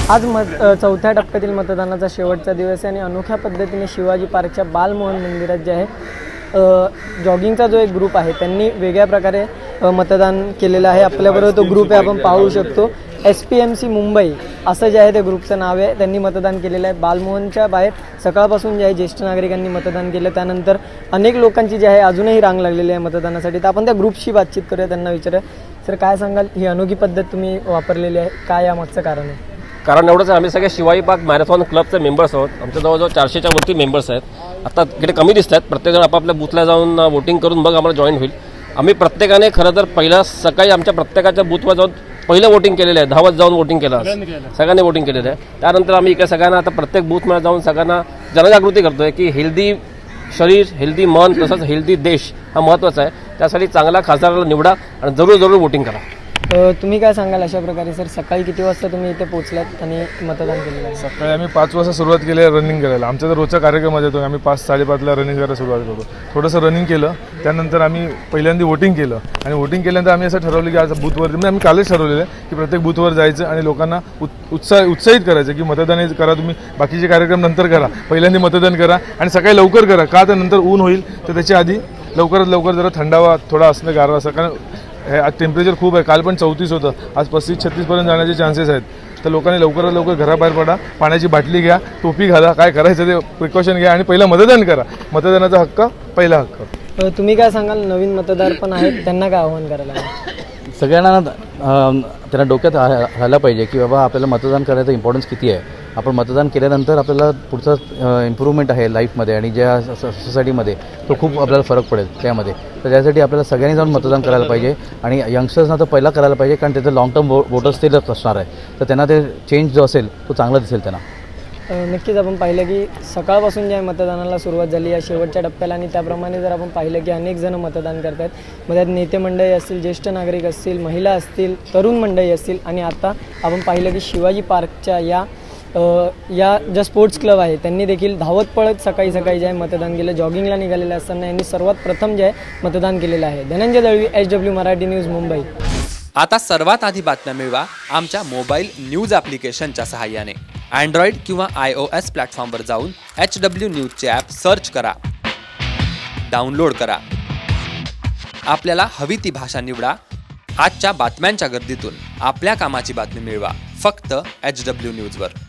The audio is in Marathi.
चौथ्या टप्प्यातील मतदानाचा शेवटचा दिवस आहे आणि अनोख्या पद्धतीने शिवाजी पार्कच्या बालमोहन मंदिरात जे आहे जॉगिंगचा जो एक ग्रुप आहे त्यांनी वेगळ्या प्रकारे मतदान केलेलं आहे। आपल्याबरोबर तो ग्रुप आहे, आपण पाहू शकतो। SPMC मुंबई असं जे आहे ते ग्रुपचं नाव आहे। त्यांनी मतदान केलेलं आहे। बालमोहनच्या बाहेर सकाळपासून जे आहे ज्येष्ठ नागरिकांनी मतदान केलं, त्यानंतर अनेक लोकांची जी आहे अजूनही रांग लागलेली आहे मतदानासाठी। तर आपण त्या ग्रुपशी बातचीत करूया, त्यांना विचारूया, सर काय सांगाल, ही अनोखी पद्धत तुम्ही वापरलेली आहे, काय यामागचं कारण आहे? कारण एवढंच, आम्ही सगळे शिवाजी पार्क मॅरेथॉन क्लबचे मेंबर्स आहोत। आमच्या जवळजवळ 400च्या वरती मेंबर्स आहेत। आता इकडे कमी दिसत आहेत, प्रत्येकजण आपापल्या बूथला जाऊन वोटिंग करून मग आम्हाला जॉईन होईल। आम्ही प्रत्येकाने खरं तर पहिला सकाळी आमच्या प्रत्येकाच्या बूथवर जाऊन पहिलं वोटिंग केलेलं आहे, धावत जाऊन वोटिंग केलं, सगळ्यांनी वोटिंग केलेलं आहे। त्यानंतर आम्ही इकडे सगळ्यांना आता प्रत्येक बूथमध्ये जाऊन सगळ्यांना जनजागृती करतोय की हेल्दी शरीर, हेल्दी मन, तसंच हेल्दी देश हा महत्त्वाचा आहे। त्यासाठी चांगला खासदाराला निवडा आणि जरूर वोटिंग करा। तुम्ही काय सांगाल अशा प्रकारे? सर सकाळी किती वाजता तुम्ही इथे पोहोचलात आणि मतदान केलेलं आहे? सकाळी आम्ही 5 वाजता सुरुवात केली आहे रनिंग करायला। आमचा तर रोजचा कार्यक्रम येतो, आम्ही 5-5:30ला रनिंग करायला सुरुवात करतो। थोडंसं रनिंग केलं, त्यानंतर आम्ही पहिल्यांदा वोटिंग केलं आणि वोटिंग केल्यानंतर आम्ही असं ठरवलं की आज बूथवर, म्हणजे आम्ही कालच ठरवलेलं आहे की प्रत्येक बूथवर जायचं आणि लोकांना उत्साहित करायचं की मतदान करा, तुम्ही बाकीचे कार्यक्रम नंतर करा, पहिल्यांदा मतदान करा आणि सकाळी लवकर करा, का तर नंतर ऊन होईल, तर त्याच्या आधी लवकरात लवकर जरा थंडावा थोडा असणं गारवा असं, कारण आज टेम्परेचर खूप आहे। काल पण 34 होतं, आज 35-36 पर्यंत जाण्याचे चान्सेस आहेत। तर लोकांनी लवकरात लवकर घराबाहेर पडा, पाण्याची बाटली घ्या, टोपी घाला, काय करायचं ते प्रिकॉशन घ्या आणि पहिलं मतदान करा। मतदानाचा हक्क पहिला हक्क। तुम्ही काय सांगाल, नवीन मतदार पण आहेत, त्यांना काय आव्हान करायला हवं? सगळ्यांना त्यांना डोक्यात राहायला पाहिजे की बाबा आपल्याला मतदान करायचं इम्पॉर्टन्स किती आहे। आपण मतदान केल्यानंतर आपल्याला पुढचा इम्प्रूव्हमेंट आहे लाईफमध्ये आणि ज्या सोसायटीमध्ये तो खूप आपल्याला फरक पडेल त्यामध्ये। तर त्यासाठी आपल्याला सगळ्यांनी जाऊन मतदान करायला पाहिजे आणि यंगस्टर्सना तर पहिला करायला पाहिजे, कारण त्याचं लॉंग टर्म वोटर्स ते असणार आहे, तर त्यांना ते चेंज जो असेल तो चांगला दिसेल त्यांना। नक्कीच आपण पाहिलं की सकाळपासून ज्या मतदानाला सुरुवात झाली या शेवटच्या टप्प्याला, आणि त्याप्रमाणे जर आपण पाहिलं की अनेक जण मतदान करत आहेत, मग त्यात नेते मंडळी असतील, ज्येष्ठ नागरिक असतील, महिला असतील, तरुण मंडळी असतील, आणि आता आपण पाहिलं की शिवाजी पार्कच्या या ज्या स्पोर्ट्स क्लब आहे त्यांनी देखील धावत पळत सकाळी जे आहे मतदान केलं। जॉगिंगला निघालेले असताना यांनी सर्वात प्रथम जे आहे मतदान केलेलं आहे। Dhananjay Dalvi, HW Marathi news, Mumbai. आता सर्वात आधी बातम्या मिळवा आमच्या मोबाईल न्यूज ॲप्लिकेशनच्या सहाय्याने। अँड्रॉइड किंवा iOS प्लॅटफॉर्मवर जाऊन HW न्यूजचे ॲप सर्च करा, डाउनलोड करा, आपल्याला हवी ती भाषा निवडा। आजच्या बातम्यांच्या गर्दीतून आपल्या कामाची बातमी मिळवा फक्त HW न्यूजवर।